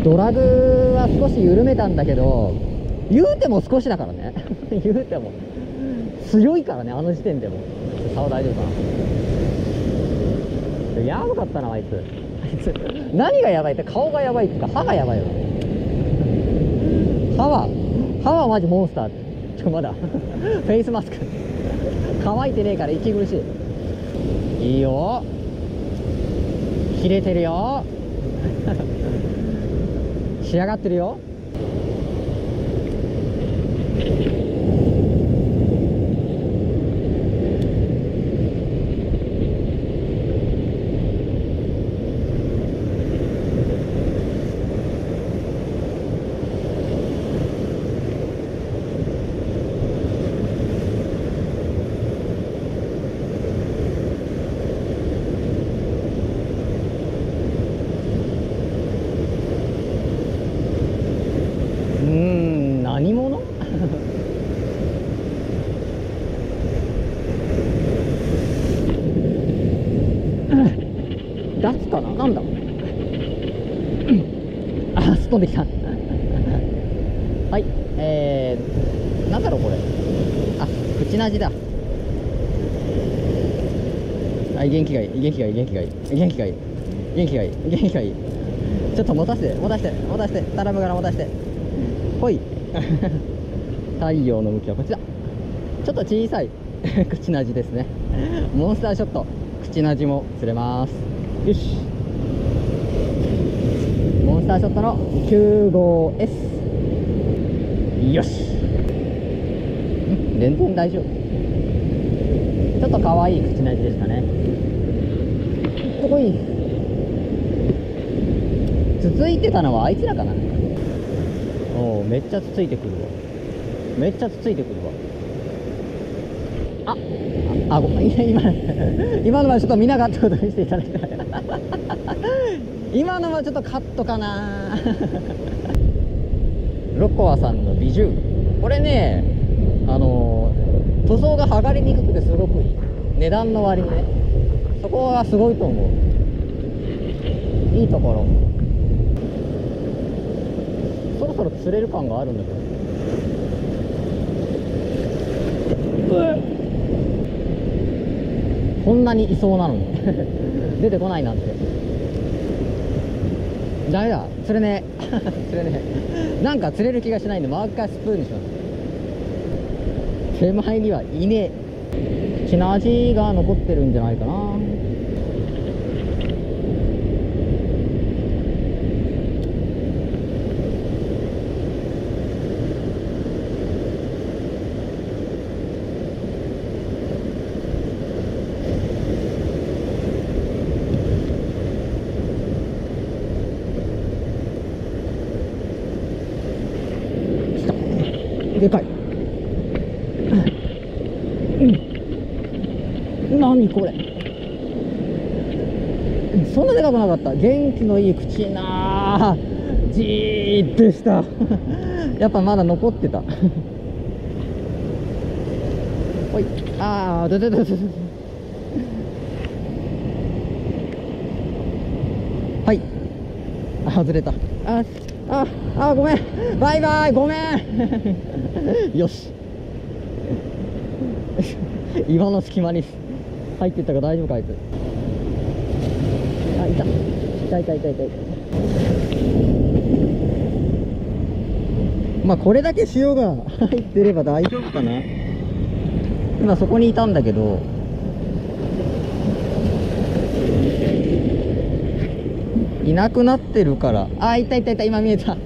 ドラグは少し緩めたんだけど、言うても少しだからね言うても強いからね、あの時点でも。竿大丈夫かな。やばかったなあいつ何がやばいって、顔がやばいっていうか歯がやばいよ。歯はマジモンスター。まだフェイスマスク乾いてねえから息苦しい。いいよ、切れてるよ仕上がってるよ。何者ダツかな、なんだあ、すっ飛んできたはい、なんだろうこれ。あ、口なじだ。はい、元気がいい、元気がいい、元気がいい、元気がいい、元気がいい、元気がいい。ちょっと持たせて、持たせて、持たせて、頼むから持たせて。ほい太陽の向きはこっちだ。ちょっと小さい口なじですね。モンスターショット、口なじも釣れます。よし、モンスターショットの9号 S。 よし、全然大丈夫。ちょっと可愛い口なじでしたね。すごい。続いてたのはあいつらかな。おお、めっちゃつついてくるわ。めっちゃつついてくるわ。あ、ごめん、今のはちょっと見なかったことにしていただきたい今のはちょっとカットかなロコアさんの美獣、これね、塗装が剥がれにくくてすごくいい。値段の割にね、そこはすごいと思う。いいところ。そろそろ釣れる感があるんだけど。こんなにいそうなのに出てこないなんて。ダメだ、釣れねえ釣れねえなんか釣れる気がしないんで、もう一回スプーンにします。手前にはいねえ。口の味が残ってるんじゃないかな。でかい。何これ、そんなでかくなかった。元気のいい口なじーでしたやっぱまだ残ってたほい、ああ、はい、外れた。ごめん、バイバイ、ごめんよし岩の隙間に入っていったから大丈夫か、あいつ。あ、いた。痛い。まあこれだけ塩が入ってれば大丈夫かな。今そこにいたんだけど、いなくなってるから。あ、いた、今見えた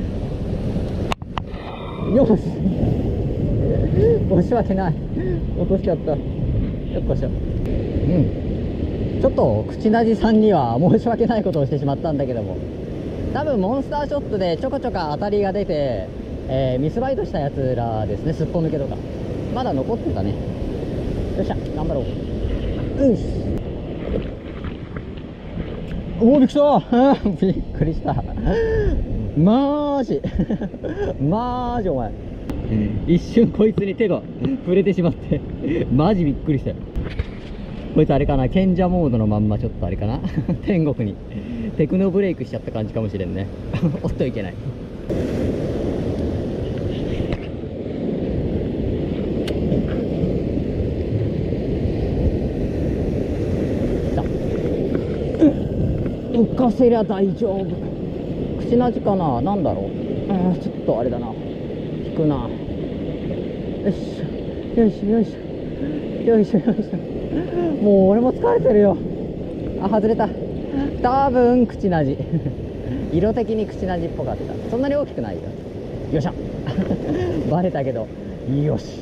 よし申し訳ない、落としちゃった。よっこしょ。ちょっと口なじさんには申し訳ないことをしてしまったんだけども、多分モンスターショットでちょこちょこ当たりが出て、ミスバイトしたやつらですね。すっぽ抜けとかまだ残ってたね。よっしゃ、頑張ろう。よし、おお、びっくりしたびっくりしたマージお前、一瞬こいつに手が触れてしまってマジびっくりしたよ。こいつあれかな、賢者モードのまんまちょっとあれかな天国にテクノブレイクしちゃった感じかもしれんね。おっといけない。浮かせりゃ大丈夫。口なじかな、なんだろう。ちょっとあれだな、引くな。よいしょよいしょよいしょよいしょよいしょ。もう俺も疲れてるよ。あ、外れた。多分口なじ。色的に口なじっぽかった。そんなに大きくないよ。よっしゃ。バレたけどよし。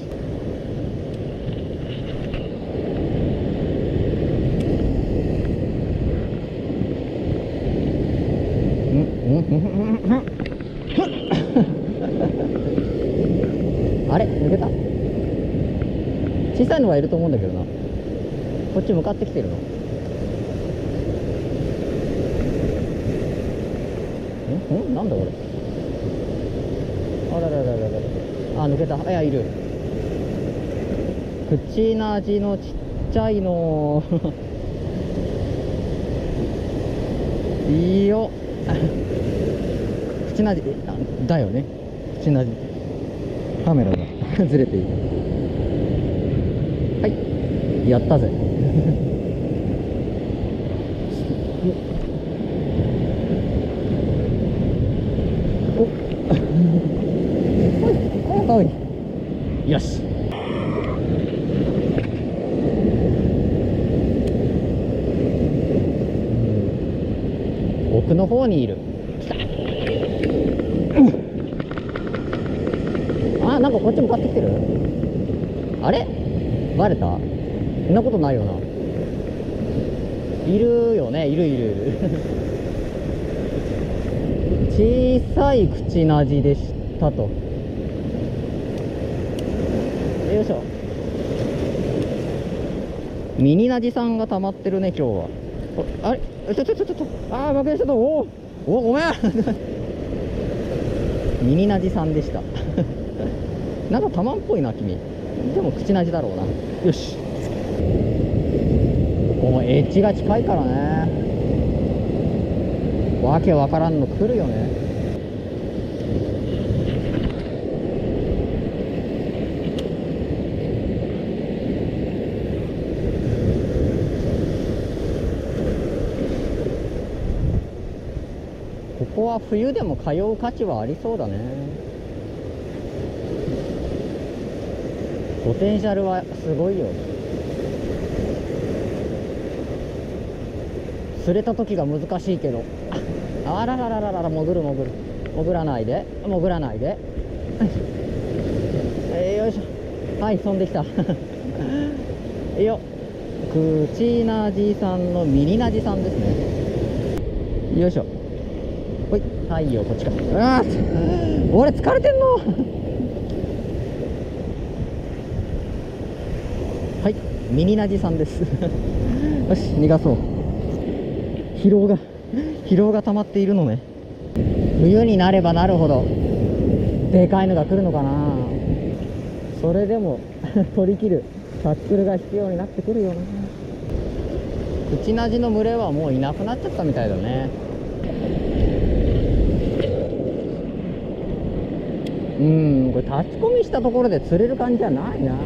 あれ抜けた。小さいのはいると思うんだけどな。こっち向かってきてるの。なんだこれ。あらららららら。あ、抜けた。いや、いる。口なじのちっちゃいの。いいよ。口なじだよね。口なじ。カメラがずれている。はい、やったぜ。おい、よし。奥の方にいる。あ、なんかこっち向かってきてる。あれバレた。そんなことないよな。いるよね。いるいるいる。小さい口なじでしたと。よいしょ。ミニナジさんが溜まってるね今日は。あれちょあー負けちゃった。おごめん。ミニナジさんでした。なんか玉っぽいな君。でも口なじだろうな。よし。ここもエッジが近いからね。わけわからんの来るよね。ここは冬でも通う価値はありそうだね。ポテンシャルはすごいよ。釣れた時が難しいけど。あらららららら、潜る。潜らないで。よいしょ。はい、飛んできた。いいよ。口なじさんのミニなじさんですね。よいしょ。ほい、太陽こっちか。俺疲れてんの。はい、ミニナジさんです。よし、逃がそう。疲労が溜まっているのね。冬になればなるほどでかいのが来るのかな。それでも取り切るタックルが必要になってくるよな。口なじの群れはもういなくなっちゃったみたいだね。これ立ち込みしたところで釣れる感じじゃないな。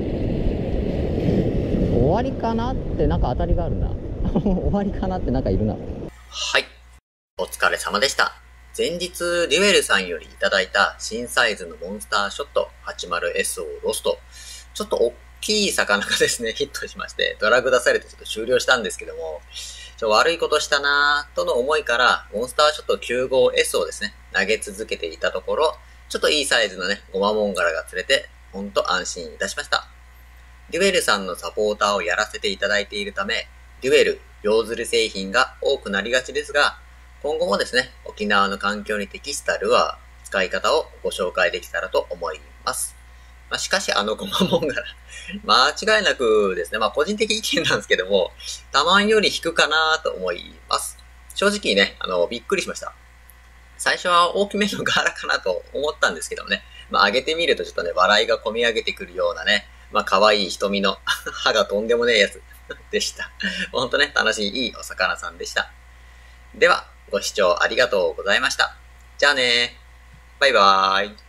終わりかなってなんか当たりがあるな。終わりかなってなんかいるな。 はい。お疲れ様でした。前日、デュエルさんよりいただいた新サイズのモンスターショット 80S をロスト。ちょっと大きい魚がですね、ヒットしまして、ドラグ出されてちょっと終了したんですけども、悪いことしたなぁとの思いから、モンスターショット 95S をですね、投げ続けていたところ、ちょっといいサイズのね、ゴマモンガラが釣れて、ほんと安心いたしました。デュエルさんのサポーターをやらせていただいているため、デュエル、洋釣り製品が多くなりがちですが、今後もですね、沖縄の環境に適したルアー、使い方をご紹介できたらと思います。しかしゴマモンガラ、間違いなくですね、個人的意見なんですけども、タマンより引くかなと思います。正直ね、びっくりしました。最初は大きめのガラかなと思ったんですけどもね、上げてみるとちょっとね、笑いが込み上げてくるようなね、可愛い瞳の歯がとんでもねえやつでした。ほんとね、楽しいいいお魚さんでした。 では、ご視聴ありがとうございました。じゃあね。バイバーイ。